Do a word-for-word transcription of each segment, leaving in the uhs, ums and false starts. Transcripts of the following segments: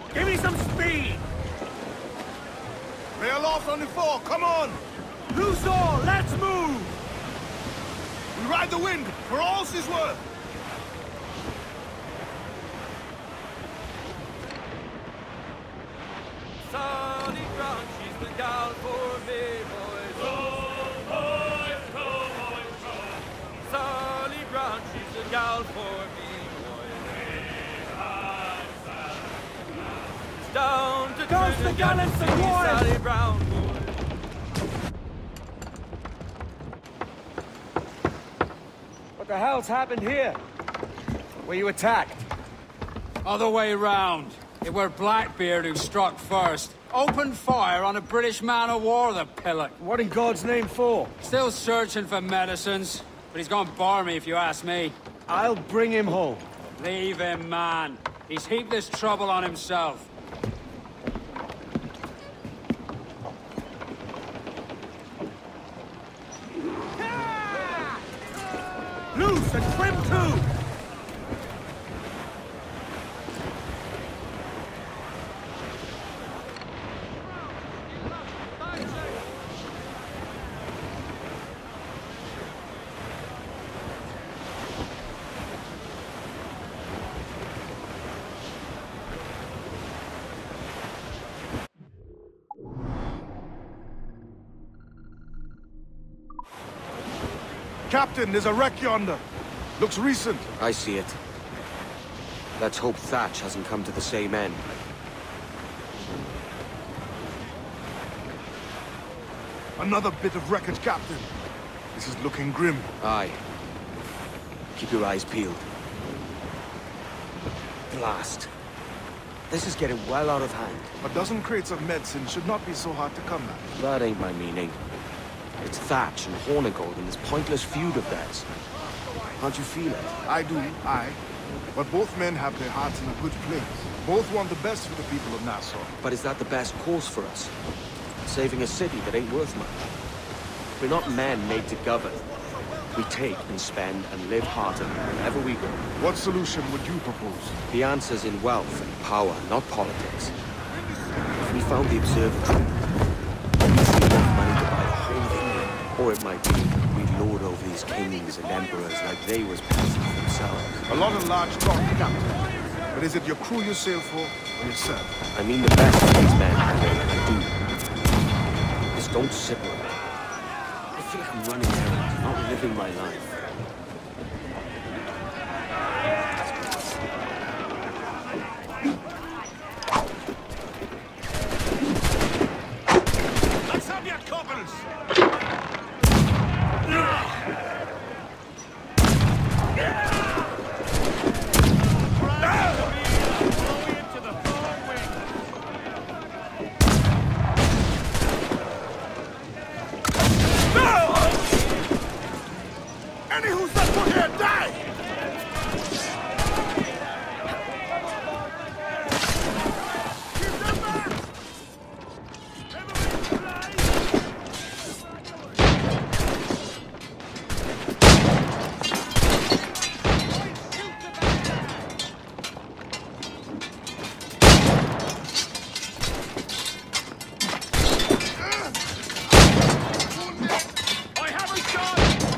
Give me some speed! They are lost on the fore, come on! Loose all, let's move! We ride the wind, for all she's worth! Solid ground, she's the gal for me, boys. Row, boys, row, boys, row. Solid ground, she's the gal for me, boys. It's down to Down to the gallants and boys! Sally Brown, boys. What the hell's happened here? Were you attacked? Other way round. It were Blackbeard who struck first. Opened fire on a British man-of-war, the pillock. What in God's name for? Still searching for medicines, but he's gonna bar me if you ask me. I'll bring him home. Leave him, man. He's heaped this trouble on himself. Loose and trim too! Captain, there's a wreck yonder. Looks recent. I see it. Let's hope Thatch hasn't come to the same end. Another bit of wreckage, Captain. This is looking grim. Aye. Keep your eyes peeled. Blast. This is getting well out of hand. A dozen crates of medicine should not be so hard to come at. That ain't my meaning. It's Thatch and Hornigold in this pointless feud of theirs. Can't you feel it? I do, I. But both men have their hearts in a good place. Both want the best for the people of Nassau. But is that the best course for us? Saving a city that ain't worth much? We're not men made to govern. We take and spend and live heartily wherever we go. What solution would you propose? The answer's in wealth and power, not politics. If we found the observatory, we'd see enough money to buy the whole of England. Or it might be we'd lord over these kings and emperors like they was peasants themselves. A lot of large talk, Captain. But is it your crew you sail for, or yourself? I mean the best of these men can do. Just don't sit with me. I feel like I'm running errands, not living my life. Let's have your coppers! Any who's not put here, die! Keep them back! I have a shot!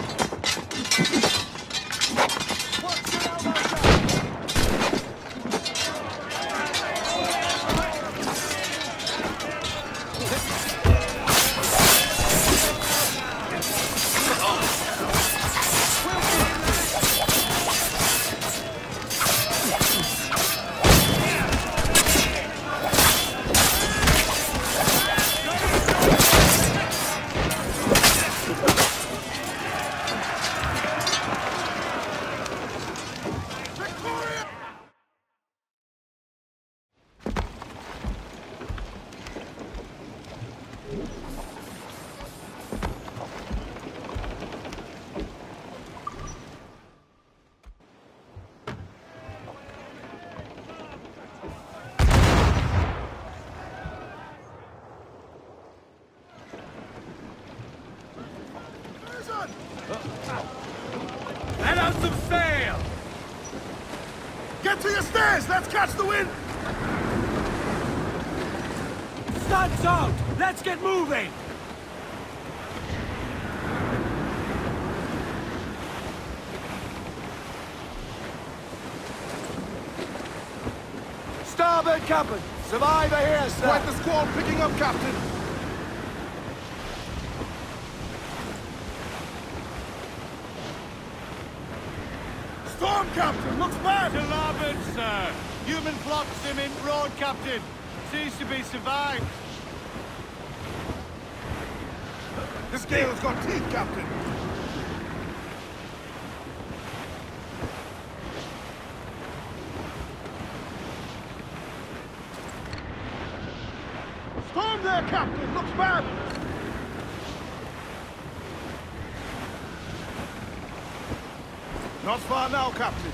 Let out some sail! Get to your stairs! Let's catch the wind! Sun's out! Let's get moving! Starboard, Captain! Survivor here, sir! Quite the squall picking up, Captain! Storm, Captain! Looks bad! To larboard, sir. Human plots him in broad, Captain. Seems to be survived. This gale's got teeth, Captain! Storm there, Captain! Looks bad! Not far now, Captain.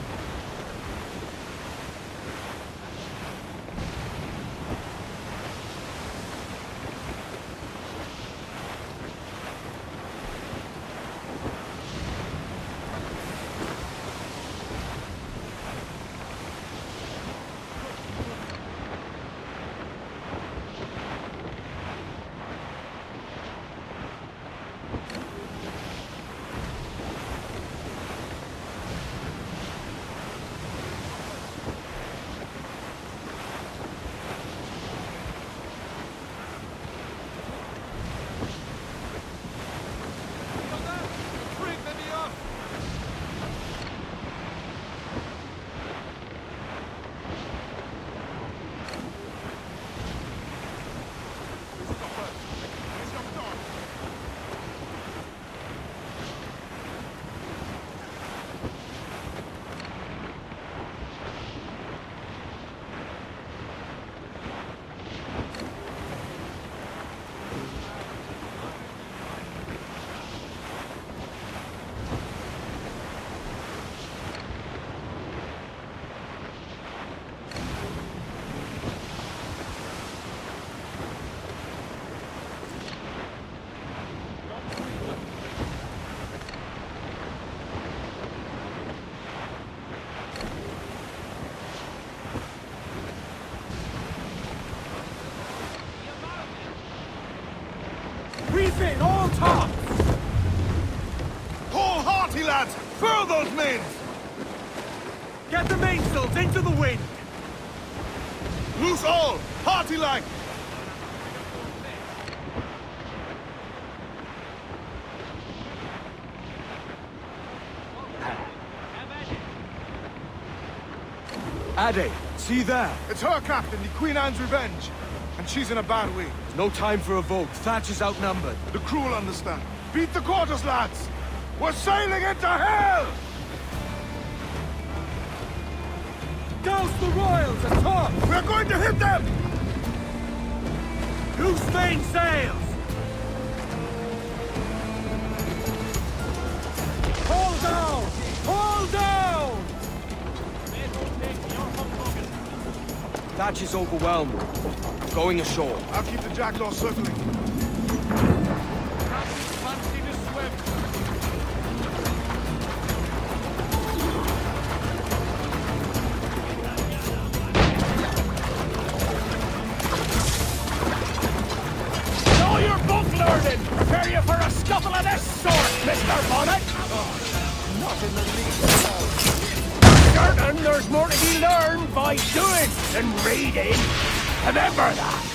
Refit, all tops! Hold hearty, lads! Furl those men! Get the mainsails into the wind! Loose all! Hearty like! Ade, see there? It's her, Captain, the Queen Anne's Revenge. And she's in a bad way. There's no time for a vote. Thatch is outnumbered. The crew will understand. Beat the quarters, lads! We're sailing into hell! Douse the royals atop! We're going to hit them! Loose mainsails! Hold down! Hold down! Thatch is overwhelmed. I'm going ashore. I'll keep the jackdaw circling. Fancy to swim. Know your book learning! Prepare you for a scuffle of this sort, Mister Bonnet! Oh, not in the least. Certain there's more to be learned by doing than reading. Remember that!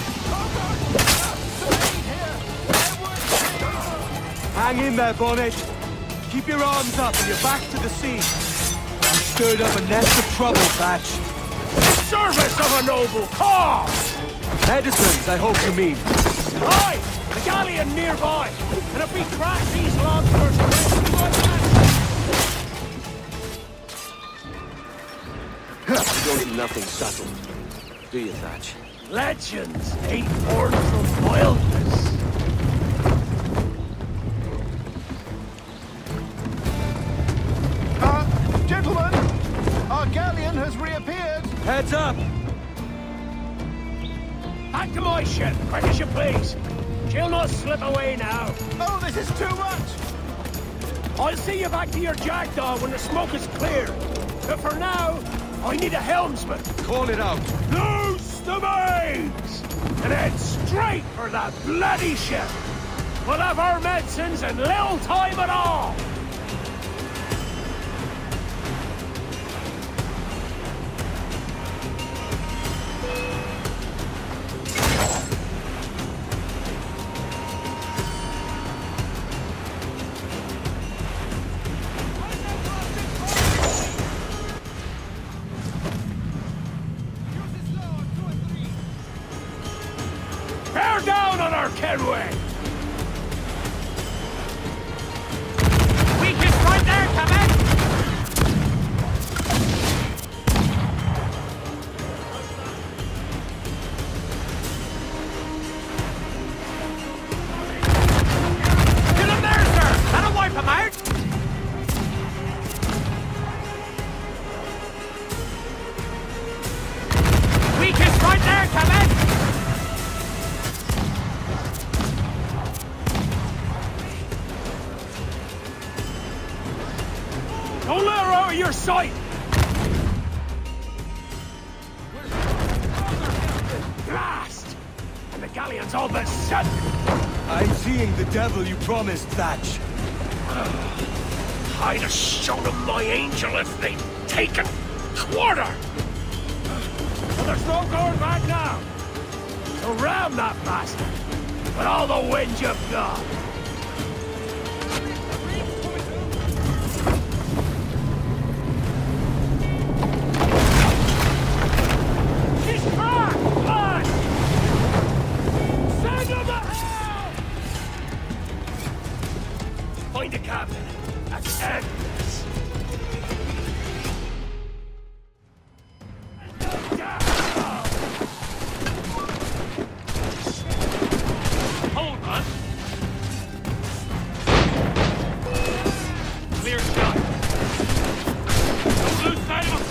Hang in there, Bonnet. Keep your arms up and your back to the sea. You stirred up a nest of trouble, Thatch. Service of a noble cause! Medicines, I hope you mean. Aye! The galleon nearby! And if we crash these lobsters, You don't do nothing subtle, do you, Thatch? legends ain't born from wildness. Uh, gentlemen, our galleon has reappeared. Heads up! Back to my ship, quick as you please. She'll not slip away now. Oh, this is too much! I'll see you back to your jackdaw when the smoke is clear. But for now, I need a helmsman. Call it out. Loose the mains! and head straight for that bloody ship. We'll have our medicines in little time at all. Bear down on our Kenway! Weakest right there, Captain! Kill him there, sir! That'll wipe him out! Weakest right there, Captain! Don't let her out of your sight! Blast! And the galleon's all but set! I'm seeing the devil you promised, Thatch. I'd have shown them my angel if they'd taken quarter! But there's no going back now! So ram that bastard! With all the wind you've got! Find the captain. That's endless. Hold on. Clear shot. Don't lose sight of him.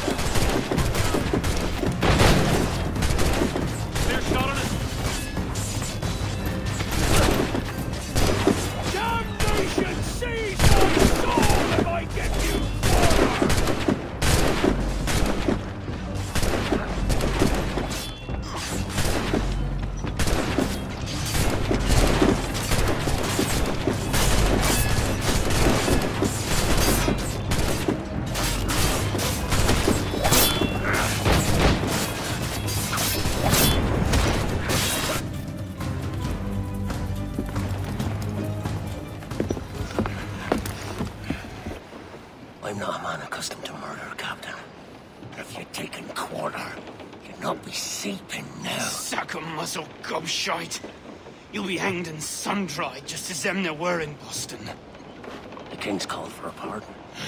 Clear shot on it. Damnation seize my soul if I get you I'm not a man accustomed to murder, Captain. But if you're taking quarter, you'll not be sleeping now. Sack 'em, muzzle gobshite. You'll be hanged and sun-dried, just as them there were in Boston. The King's called for a pardon.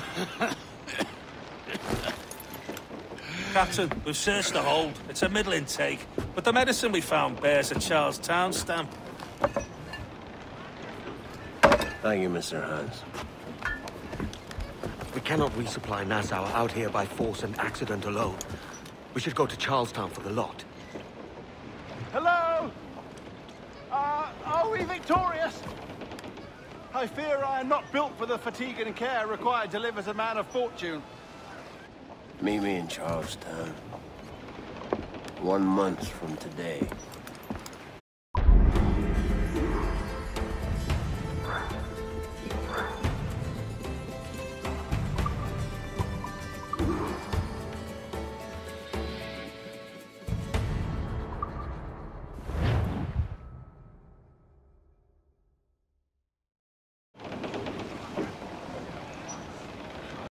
Captain, we've searched the hold. It's a middling take, but the medicine we found bears a Charlestown stamp. Thank you, Mister Hans. We cannot resupply Nassau out here by force and accident alone. We should go to Charlestown for the lot. Hello? Uh, are we victorious? I fear I am not built for the fatigue and care required to live as a man of fortune. Meet me in Charlestown. One month from today.